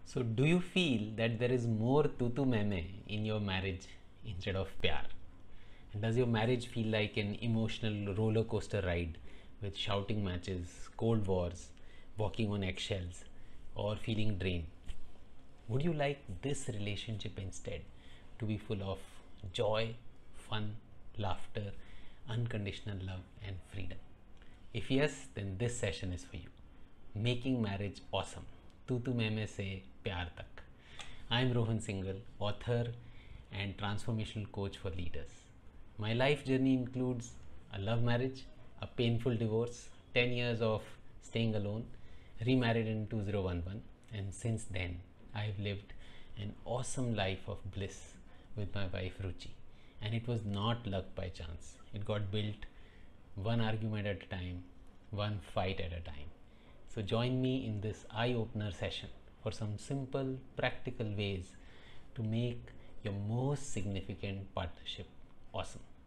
So, do you feel that there is more tutu meme in your marriage instead of pyar? And does your marriage feel like an emotional roller coaster ride with shouting matches, cold wars, walking on eggshells, or feeling drained? Would you like this relationship instead to be full of joy, fun, laughter, unconditional love, and freedom? If yes, then this session is for you. Making marriage awesome. तू तू मैं से प्यार तक. I am Rohan Singhal, author and transformational coach for leaders. My life journey includes a love marriage, a painful divorce, 10 years of staying alone, remarried in 2011, and since then I have lived an awesome life of bliss with my wife Ruchi. And it was not luck by chance. It got built one argument at a time, one fight at a time. So join me in this eye-opener session for some simple, practical ways to make your most significant partnership awesome.